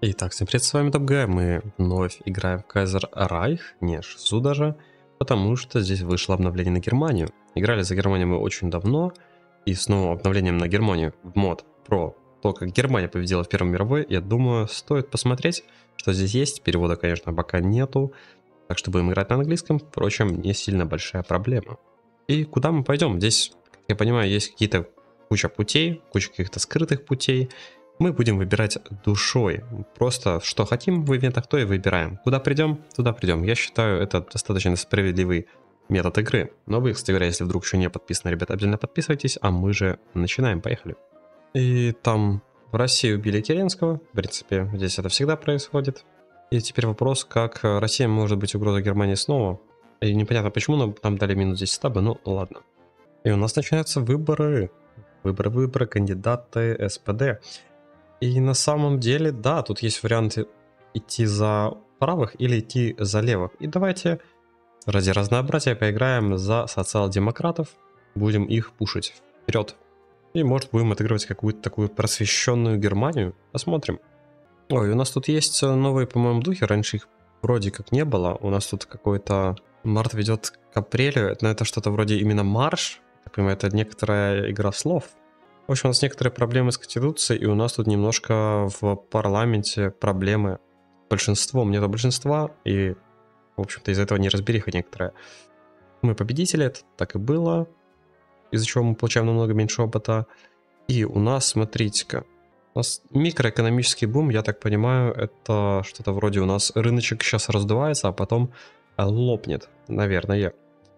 Итак, всем привет, с вами TopG. Мы вновь играем в Kaiser Reich, не ШСУ даже, потому что здесь вышло обновление на Германию. Играли за Германию мы очень давно, и с новым обновлением на Германию в мод про то, как Германия победила в Первой мировой, я думаю, стоит посмотреть, что здесь есть. Перевода, конечно, пока нету, так что будем играть на английском, впрочем, не сильно большая проблема. И куда мы пойдем? Здесь, как я понимаю, есть какие-то куча путей, куча каких-то скрытых путей. Мы будем выбирать душой. Просто что хотим в ивентах, то и выбираем. Куда придем, туда придем. Я считаю, это достаточно справедливый метод игры. Но вы, кстати говоря, если вдруг еще не подписаны, ребята, обязательно подписывайтесь, а мы же начинаем, поехали. И там в России убили Керенского. В принципе, здесь это всегда происходит. И теперь вопрос, как Россия может быть угрозой Германии снова. И непонятно почему, но нам дали минус 10 стаба, ну ладно. И у нас начинаются выборы. Выборы, кандидаты, СПД. И на самом деле, да, тут есть варианты идти за правых или идти за левых. И давайте ради разнообразия поиграем за социал-демократов. Будем их пушить вперед. И может будем отыгрывать какую-то такую просвещенную Германию. Посмотрим. Ой, у нас тут есть новые, по-моему, духи. Раньше их вроде как не было. У нас тут какой-то март ведет к апрелю. Но это что-то вроде именно марш. Я понимаю, это некоторая игра слов. В общем, у нас некоторые проблемы с Конституцией, и у нас тут немножко в парламенте проблемы с большинством. Нету большинства, и, в общем-то, из-за этого неразбериха некоторая. Мы победители, это так и было, из-за чего мы получаем намного меньше опыта. И у нас, смотрите-ка, у нас микроэкономический бум, я так понимаю, это что-то вроде у нас рыночек сейчас раздувается, а потом лопнет, наверное.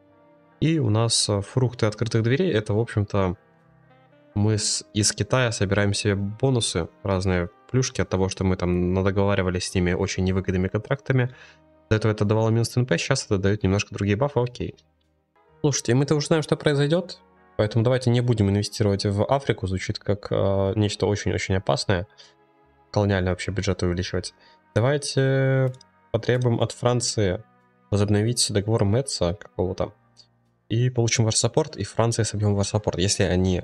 И у нас фрукты открытых дверей, это, в общем-то, мы из Китая собираем себе бонусы, разные плюшки от того, что мы там надоговаривались с ними очень невыгодными контрактами. До этого это давало минус ТНП, сейчас это дает немножко другие бафы, окей. Слушайте, мы-то уже знаем, что произойдет, поэтому давайте не будем инвестировать в Африку, звучит как нечто очень-очень опасное. Колониальный вообще бюджет увеличивать. Давайте потребуем от Франции возобновить договор Мэтца какого-то. И получим варсаппорт, и Франция собьем варсаппорт, если они...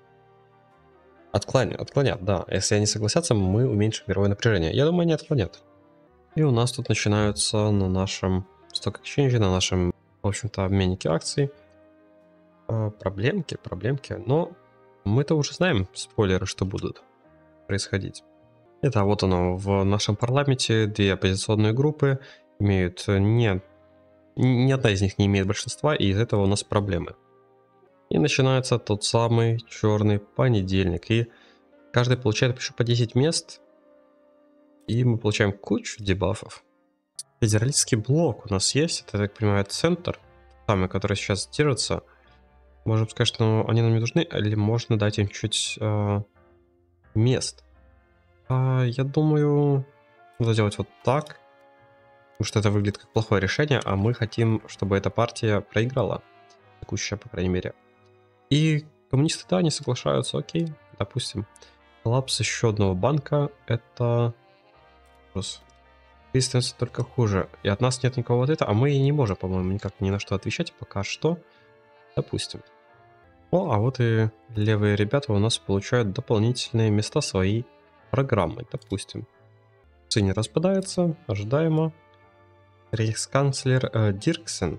Отклонят, да. Если они согласятся, мы уменьшим мировое напряжение. Я думаю, они отклонят. И у нас тут начинаются на нашем Stock Exchange, на нашем, в общем-то, обменнике акций проблемки. Но мы-то уже знаем, спойлеры, что будут происходить. Это вот оно, в нашем парламенте две оппозиционные группы имеют... Ни одна из них не имеет большинства, и из этого у нас проблемы. И начинается тот самый черный понедельник. И каждый получает еще по 10 мест. И мы получаем кучу дебафов. Федералистский блок у нас есть. Это, я так понимаю, центр. Самый, который сейчас держится. Можем сказать, что они нам не нужны. Или можно дать им чуть мест. Я думаю, надо делать вот так. Потому что это выглядит как плохое решение. А мы хотим, чтобы эта партия проиграла. Текущая, по крайней мере. И коммунисты, да, не соглашаются, окей, допустим. Коллапс еще одного банка, это... Здесь становится только хуже. И от нас нет никакого ответа, а мы и не можем, по-моему, никак ни на что отвечать пока что. Допустим. А вот и левые ребята у нас получают дополнительные места своей программы, допустим. Ци не распадается, ожидаемо. Рейхсканцлер Дирксен.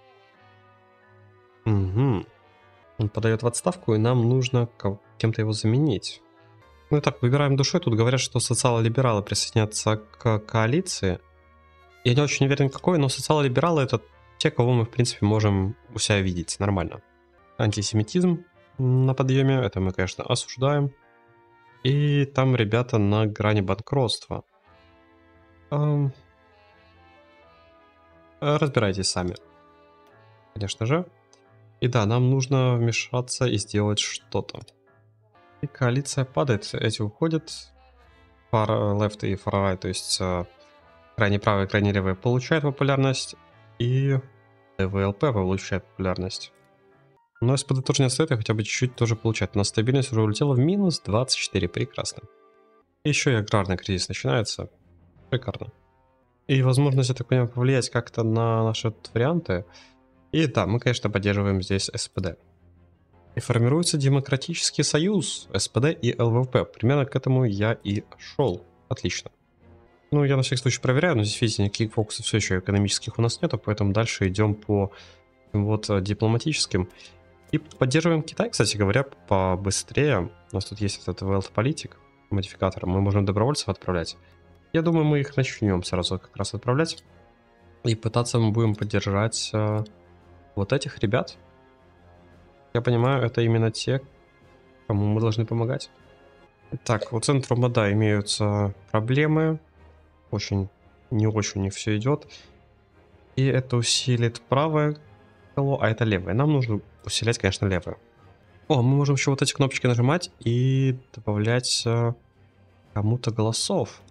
Угу. Он подает в отставку, и нам нужно кем-то его заменить. Ну и так, выбираем душой. Тут говорят, что социал-либералы присоединятся к коалиции. Я не очень уверен, какой, но социал-либералы это те, кого мы, в принципе, можем у себя видеть. Нормально. Антисемитизм на подъеме. Это мы, конечно, осуждаем. И там ребята на грани банкротства. Разбирайтесь сами. Конечно же. И да, нам нужно вмешаться и сделать что-то. И коалиция падает, эти уходят. Far left и far right, то есть крайне правые и крайне левые получают популярность. И ВЛП получает популярность. Но СПД тоже не отстает, и хотя бы чуть-чуть тоже получает. У нас стабильность уже улетела в минус 24, прекрасно. И еще и аграрный кризис начинается. Шикарно. И возможность, я так понимаю, повлиять как-то на наши варианты. И да, мы, конечно, поддерживаем здесь СПД. И формируется демократический союз СПД и ЛВП. Примерно к этому я и шел. Отлично. Ну, я на всякий случай проверяю, но здесь, видите, никаких фокусов все еще экономических у нас нету, поэтому дальше идем по вот дипломатическим. И поддерживаем Китай, кстати говоря, побыстрее. У нас тут есть этот Wealth Politic модификатор, мы можем добровольцев отправлять. Я думаю, мы их начнем сразу как раз отправлять. И пытаться мы будем поддержать вот этих ребят. Я понимаю, это именно те, кому мы должны помогать. Так, у центра мода имеются проблемы. Не очень у них все идет. И это усилит правое крыло, а это левое. Нам нужно усилять, конечно, левое. О, мы можем еще вот эти кнопочки нажимать и добавлять кому-то голосов.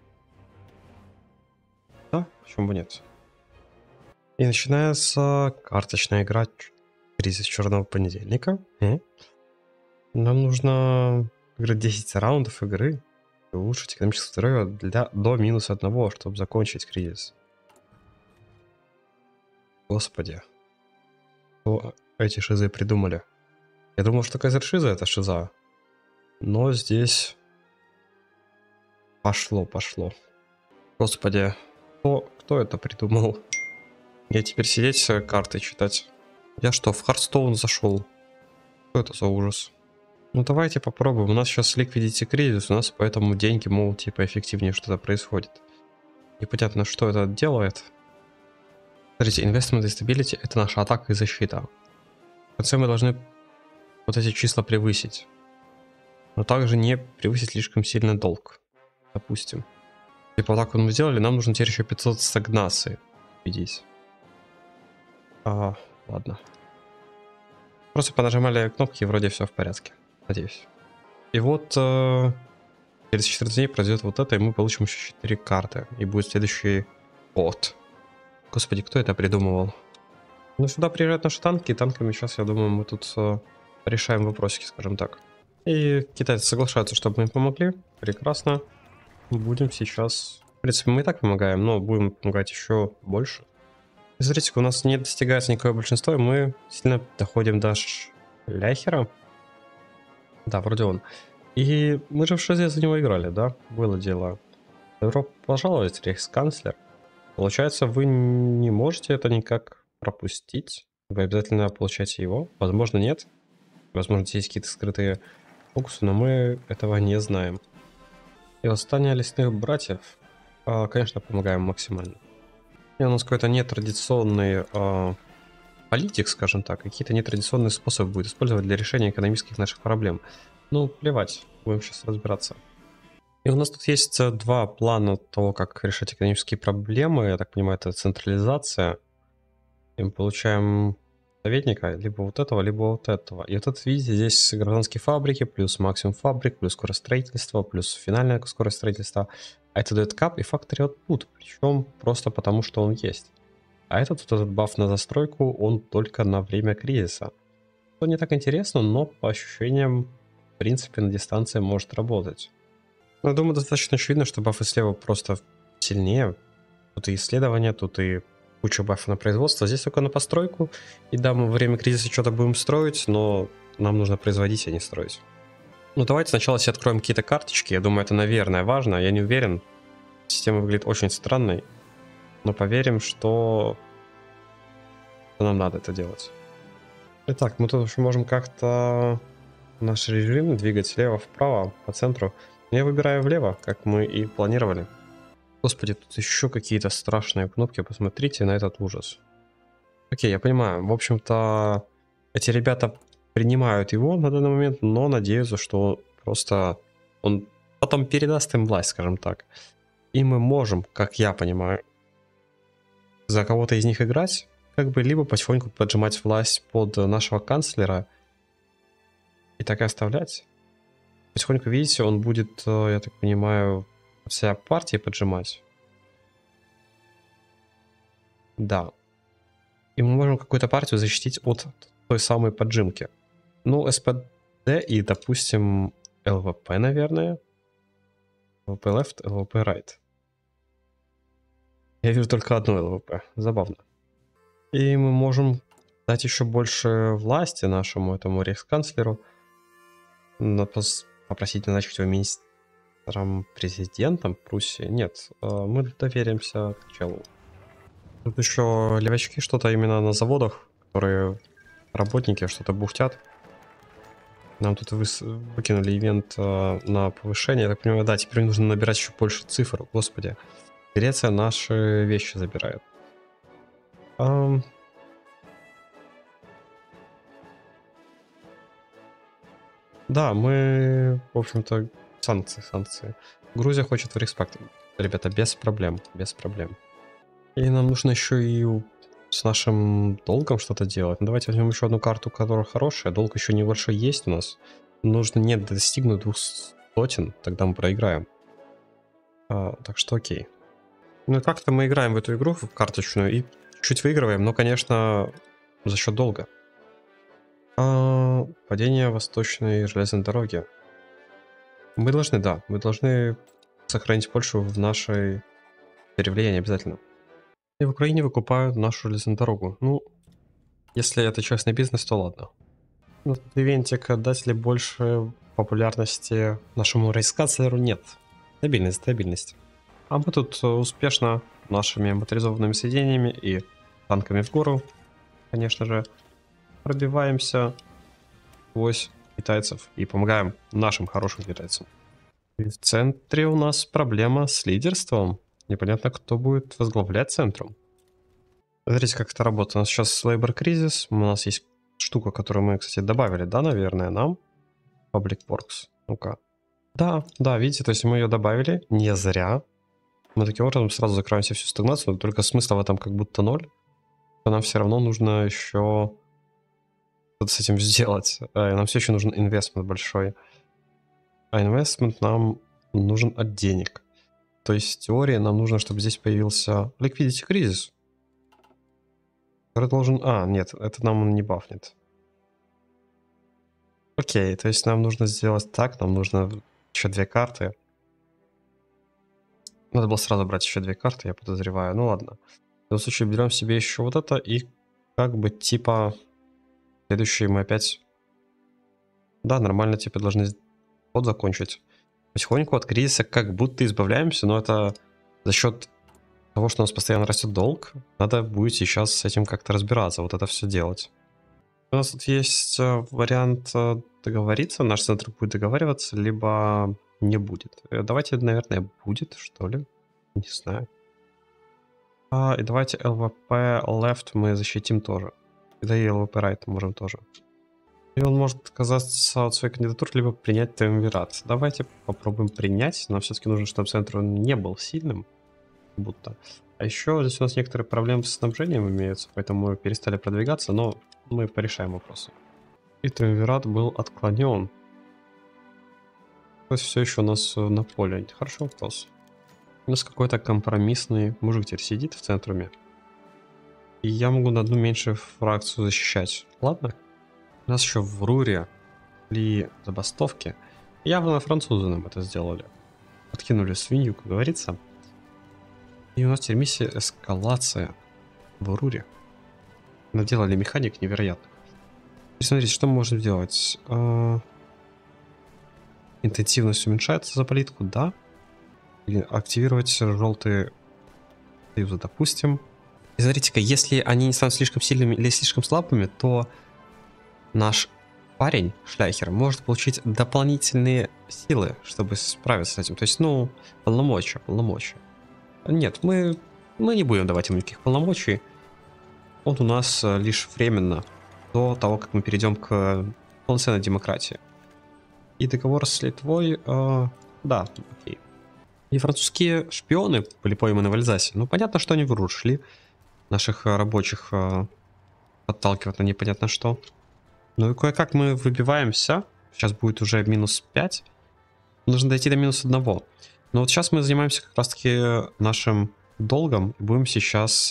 Да, почему бы нет? И начинается карточная игра «Кризис черного понедельника». Нам нужно выиграть 10 раундов игры и улучшить экономическое здоровье до -1, чтобы закончить кризис. Господи. Что эти шизы придумали? Я думал, что Кайзер Шиза это шиза. Но здесь... Пошло. Господи. Кто это придумал? Я теперь сидеть карты читать. Я что, в Хардстоун зашел? Что это за ужас? Ну давайте попробуем. У нас сейчас ликвидити кризис, у нас поэтому деньги, мол, типа эффективнее что-то происходит. Непонятно, что это делает. Смотрите, investment и stability — это наша атака и защита. В конце мы должны вот эти числа превысить. Но также не превысить слишком сильно долг. Допустим. Типа вот так вот мы сделали, нам нужно теперь еще 500 стагнации. Видите. Ладно. Просто понажимали кнопки и вроде все в порядке. Надеюсь. И вот через 14 дней пройдет вот это, и мы получим еще 4 карты. И будет следующий ход. Господи, кто это придумывал? Ну, сюда приезжают наши танки, и танками сейчас, я думаю, мы тут решаем вопросики, скажем так. И китайцы соглашаются, чтобы мы им помогли. Прекрасно. Будем сейчас... В принципе, мы и так помогаем, но будем помогать еще больше. И смотрите, у нас не достигается никакое большинство, и мы сильно доходим до Ляхера. Да, вроде он. И мы же в шизе за него играли, да? Было дело. Добро пожаловать, рейхсканцлер. Получается, вы не можете это никак пропустить. Вы обязательно получаете его. Возможно, нет. Возможно, здесь есть какие-то скрытые фокусы, но мы этого не знаем. И восстание лесных братьев, конечно, помогаем максимально. И у нас какой-то нетрадиционный политик, скажем так, какие-то нетрадиционные способы будет использовать для решения экономических наших проблем. Ну, плевать, будем сейчас разбираться. И у нас тут есть два плана того, как решать экономические проблемы. Я так понимаю, это централизация. И мы получаем советника либо вот этого, либо вот этого. И вот это, видите, здесь гражданские фабрики, плюс максимум фабрик, плюс скорость строительства, плюс финальная скорость строительства. А это дает кап и factory output, причем просто потому, что он есть. А этот баф на застройку, он только на время кризиса. Что не так интересно, но по ощущениям, в принципе, на дистанции может работать. Но я думаю, достаточно очевидно, что бафы слева просто сильнее. Тут и исследования, тут и куча бафов на производство. Здесь только на постройку. И да, мы во время кризиса что-то будем строить, но нам нужно производить, а не строить. Ну давайте сначала себе откроем какие-то карточки. Я думаю, это, наверное, важно. Я не уверен. Система выглядит очень странной. Но поверим, что нам надо это делать. Итак, мы тут еще можем как-то наш режим двигать слева-вправо по центру. Я выбираю влево, как мы и планировали. Господи, тут еще какие-то страшные кнопки. Посмотрите на этот ужас. Окей, я понимаю. В общем-то, эти ребята принимают его на данный момент, но надеются, что просто он потом передаст им власть, скажем так. И мы можем, как я понимаю, за кого-то из них играть, как бы либо потихоньку поджимать власть под нашего канцлера и так и оставлять. Потихоньку, видите, он будет, я так понимаю, вся партия поджимать. Да. И мы можем какую-то партию защитить от той самой поджимки. Ну, СПД и, допустим, ЛВП, наверное. ЛВП left, ЛВП right. Я вижу только одно ЛВП. Забавно. И мы можем дать еще больше власти нашему этому рейхсканцлеру. Попросить назначить его президентом Пруссии? Нет, мы доверимся челу. Тут еще левачки что-то именно на заводах, которые работники что-то бухтят. Нам тут выкинули ивент на повышение. Я так понимаю, да, теперь нужно набирать еще больше цифр. Господи. Греция наши вещи забирает. Да, мы, в общем-то, санкции. Грузия хочет в респект. Ребята, без проблем, без проблем. И нам нужно еще и с нашим долгом что-то делать. Ну, давайте возьмем еще одну карту, которая хорошая. Долг еще небольшой есть у нас. Нужно не достигнуть 200, тогда мы проиграем. Так что окей. Ну как-то мы играем в эту игру, в карточную, и чуть выигрываем, но, конечно, за счет долга. Падение восточной железной дороги. Мы должны сохранить Польшу в нашей сфере влияния обязательно. И в Украине выкупают нашу железную дорогу. Ну, если это частный бизнес, то ладно. Ну, тут ивентик, дать ли больше популярности нашему рейсканцлеру? Нет. Стабильность. А мы тут успешно нашими моторизованными соединениями и танками в гору, конечно же, пробиваемся сквозь китайцев и помогаем нашим хорошим китайцам. И в центре у нас проблема с лидерством. Непонятно, кто будет возглавлять центром. Смотрите, как это работает. У нас сейчас Labor Crisis. У нас есть штука, которую мы, кстати, добавили, да, наверное, нам. Public Works. Ну-ка. Да, видите, то есть мы ее добавили не зря. Мы таким образом сразу закроем всю стагнацию, но только смысла в этом как будто ноль. Но нам все равно нужно еще что-то с этим сделать. Нам все еще нужен инвестмент большой. А инвестмент нам нужен от денег. То есть в теории нам нужно, чтобы здесь появился Liquidity Crisis. Который должен... нет, это нам не бафнет. Окей, то есть нам нужно сделать так, нам нужно еще 2 карты. Надо было сразу брать еще 2 карты, я подозреваю. Ну ладно. В любом случае берем себе еще вот это и как бы типа... Следующие мы опять... Да, нормально типа должны ход закончить. Потихоньку от кризиса как будто избавляемся, но это за счет того, что у нас постоянно растет долг. Надо будет сейчас с этим как-то разбираться, вот это все делать. У нас тут есть вариант договориться, наш центр будет договариваться, либо не будет. Давайте, наверное, будет, что ли. Не знаю. И давайте LVP Left мы защитим тоже. Да и LVP Right можем тоже. И он может отказаться от своей кандидатуры, либо принять триумвират. Давайте попробуем принять. Нам все-таки нужно, чтобы центр не был сильным. Будто. А еще здесь у нас некоторые проблемы с снабжением имеются, поэтому мы перестали продвигаться, но мы порешаем вопросы. И триумвират был отклонен. То есть все еще у нас на поле. Хороший вопрос. У нас какой-то компромиссный мужик теперь сидит в центруме. И я могу на одну меньшую фракцию защищать. Ладно? У нас еще в Руре ли забастовки. Явно французы нам это сделали. Откинули свинью, как говорится. И у нас теперь миссия эскалация в Руре. Наделали механик невероятно. И смотрите, что мы можем сделать. Интенсивность уменьшается за политику, да. Или активировать желтые союзы, допустим. И смотрите-ка, если они не станут слишком сильными или слишком слабыми, то наш парень, Шляхер, может получить дополнительные силы, чтобы справиться с этим. То есть, ну, полномочия. Нет, мы не будем давать ему никаких полномочий. Он у нас лишь временно, до того, как мы перейдем к полноценной демократии. И договор с Литвой, да, окей. И французские шпионы были пойманы в Альзасе. Ну, понятно, что они в Рур шли. Наших рабочих подталкивать на непонятно что. Ну и кое-как мы выбиваемся. Сейчас будет уже минус 5. Нужно дойти до минус 1. Но вот сейчас мы занимаемся как раз-таки нашим долгом. И будем сейчас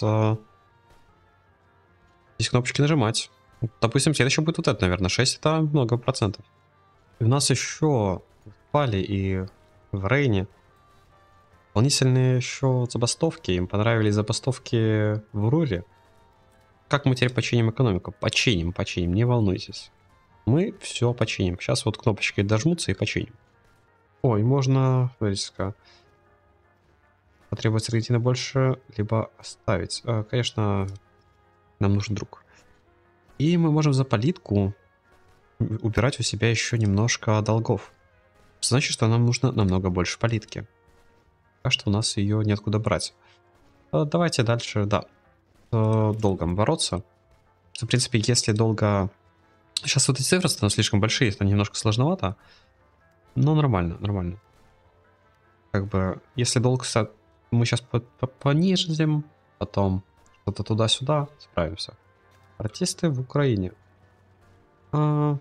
здесь кнопочки нажимать. Допустим, следующий будет вот это, наверное. 6 это много процентов. И у нас еще в Пали и в Рейне дополнительные еще забастовки. Им понравились забастовки в Руре. Как мы теперь починим экономику? Починим, не волнуйтесь. Мы все починим. Сейчас вот кнопочки дожмутся и починим. Ой, можно, смотрите-ка, потребовать Аргентины больше, либо оставить. Конечно, нам нужен друг. И мы можем за политку убирать у себя еще немножко долгов. Значит, что нам нужно намного больше политики. Так что у нас ее неоткуда брать. Давайте дальше, да, с долгом бороться. Что, в принципе, если долго... Сейчас вот эти цифры станут слишком большие, это немножко сложновато. Но нормально, нормально. Как бы, если долг мы сейчас понижим, потом что-то туда-сюда, справимся. Артисты в Украине. Мы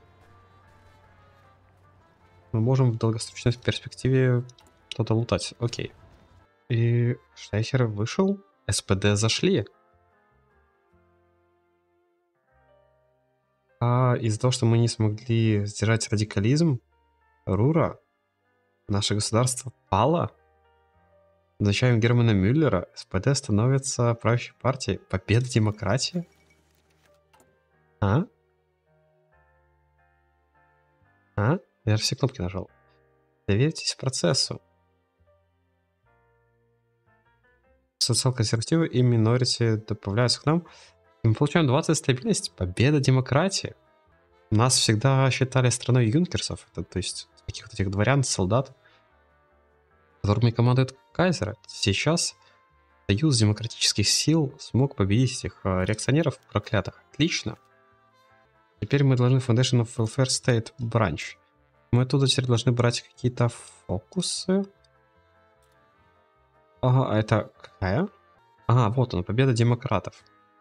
можем в долгосрочной перспективе что-то лутать. Окей. И Шнайхер вышел. СПД зашли. А из-за того, что мы не смогли сдержать радикализм Рура, наше государство пало. Назначаем Германа Мюллера. СПД становится правящей партией. Победа демократии? А? А? Я же все кнопки нажал. Доверьтесь процессу. Социал-консервативы и минорити добавляются к нам. И мы получаем 20 стабильность. Победа демократии. Нас всегда считали страной юнкерсов. Это, то есть каких-то этих дворян, солдат, которыми командует кайзер. Сейчас Союз демократических сил смог победить этих реакционеров проклятых. Отлично. Теперь мы должны Foundation of Welfare State Branch. Мы оттуда теперь должны брать какие-то фокусы. Ага, а это какая? Ага, вот он, победа демократов.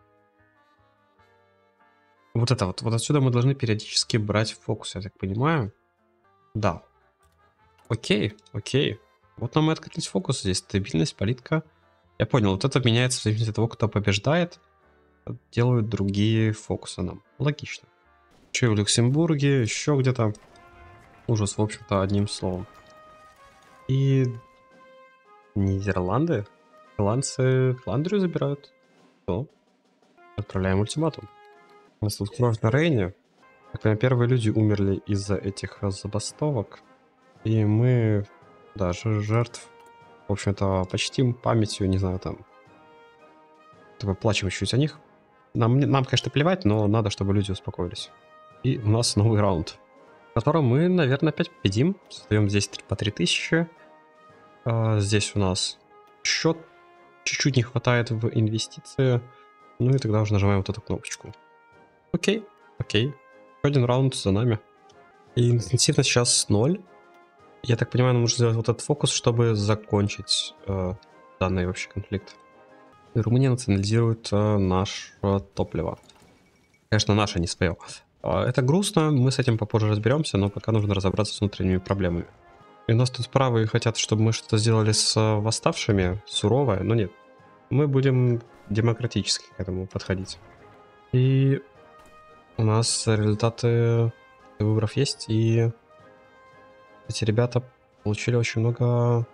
Вот это вот. Вот отсюда мы должны периодически брать фокус, я так понимаю. Да. Окей, окей. Вот нам и открылись фокусы. Здесь стабильность, политика. Я понял, вот это меняется в зависимости от того, кто побеждает. Делают другие фокусы нам. Логично. Еще и в Люксембурге, еще где-то. Ужас, в общем-то, одним словом. И Нидерланды. Ирландцы Фландрию забирают. Что? Отправляем ультиматум. У нас тут кровь на Рейне. Так, прям первые люди умерли из-за этих забастовок. И мы даже жертв, в общем-то, почтим памятью, не знаю, там. Типа плачем чуть-чуть о них. Нам, конечно, плевать, но надо, чтобы люди успокоились. И у нас новый раунд, в котором мы, наверное, опять победим. Создаем здесь по 3000. Здесь у нас счет чуть-чуть не хватает в инвестиции. Ну и тогда уже нажимаем вот эту кнопочку. Окей, окей. Еще один раунд за нами. И интенсивность сейчас 0. Я так понимаю, нам нужно сделать вот этот фокус, чтобы закончить данный вообще конфликт. И Румыния национализирует наше топливо. Конечно, наше, не свое. Это грустно, мы с этим попозже разберемся, но пока нужно разобраться с внутренними проблемами. И у нас тут правые хотят, чтобы мы что-то сделали с восставшими, суровое, но нет. Мы будем демократически к этому подходить. И у нас результаты выборов есть, и эти ребята получили очень много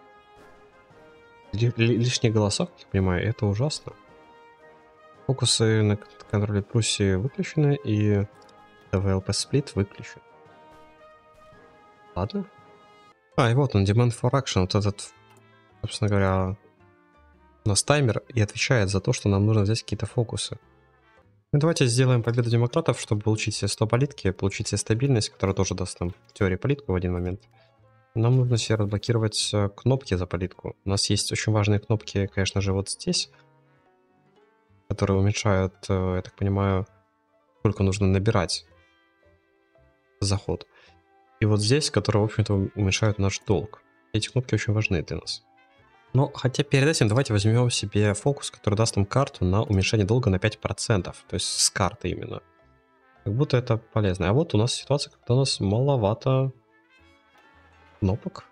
лишних голосов, я понимаю, это ужасно. Фокусы на контроле Пруссии выключены, и ТВЛП сплит выключен. Ладно. И вот он, Demand for Action, вот этот, собственно говоря, у нас таймер и отвечает за то, что нам нужно взять какие-то фокусы. Ну, давайте сделаем победу демократов, чтобы получить себе 100 политки, получить себе стабильность, которая тоже даст нам в теории политику в один момент. Нам нужно себе разблокировать кнопки за политику. У нас есть очень важные кнопки, конечно же, вот здесь, которые уменьшают, я так понимаю, сколько нужно набирать заход. И вот здесь, которые, в общем-то, уменьшают наш долг. Эти кнопки очень важны для нас. Но хотя перед этим давайте возьмем себе фокус, который даст нам карту на уменьшение долга на 5%. То есть с карты именно. Как будто это полезно. А вот у нас ситуация, когда у нас маловато кнопок.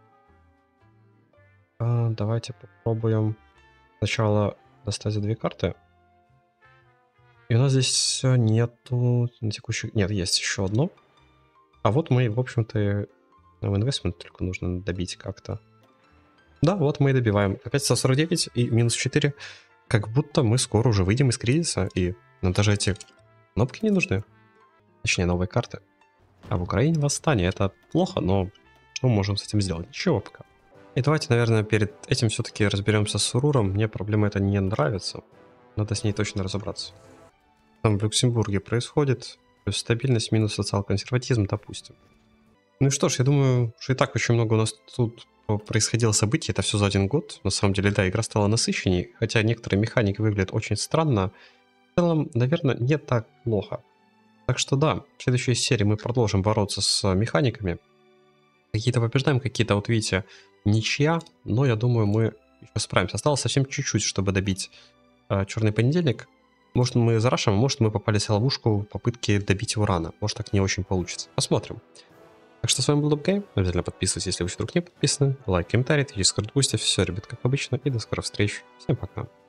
Давайте попробуем сначала достать за 2 карты. И у нас здесь нету на текущих... Нет, есть еще одно. А вот мы, в общем-то, в инвестмент только нужно добить как-то. Да, вот мы и добиваем. Опять 149 и минус 4. Как будто мы скоро уже выйдем из кризиса, и нам даже эти кнопки не нужны. Точнее, новые карты. А в Украине восстание. Это плохо, но что мы можем с этим сделать? Ничего пока. И давайте, наверное, перед этим все-таки разберемся с Уруром. Мне проблема эта не нравится. Надо с ней точно разобраться. Там в Люксембурге происходит. Плюс стабильность, минус социал-консерватизм, допустим. Ну и что ж, я думаю, что и так очень много у нас тут происходило событий. Это все за один год. На самом деле, да, игра стала насыщенней. Хотя некоторые механики выглядят очень странно. В целом, наверное, не так плохо. Так что да, в следующей серии мы продолжим бороться с механиками. Какие-то побеждаем, какие-то, вот видите, ничья. Но я думаю, мы еще справимся. Осталось совсем чуть-чуть, чтобы добить черный понедельник. Может, мы зарашим, а может, мы попались в ловушку попытки добить его рано. Может, так не очень получится. Посмотрим. Так что с вами был Дубгейм. Обязательно подписывайтесь, если вы вдруг не подписаны. Лайк, комментарий, дискорд, бустив. Все, ребят, как обычно. И до скорых встреч. Всем пока.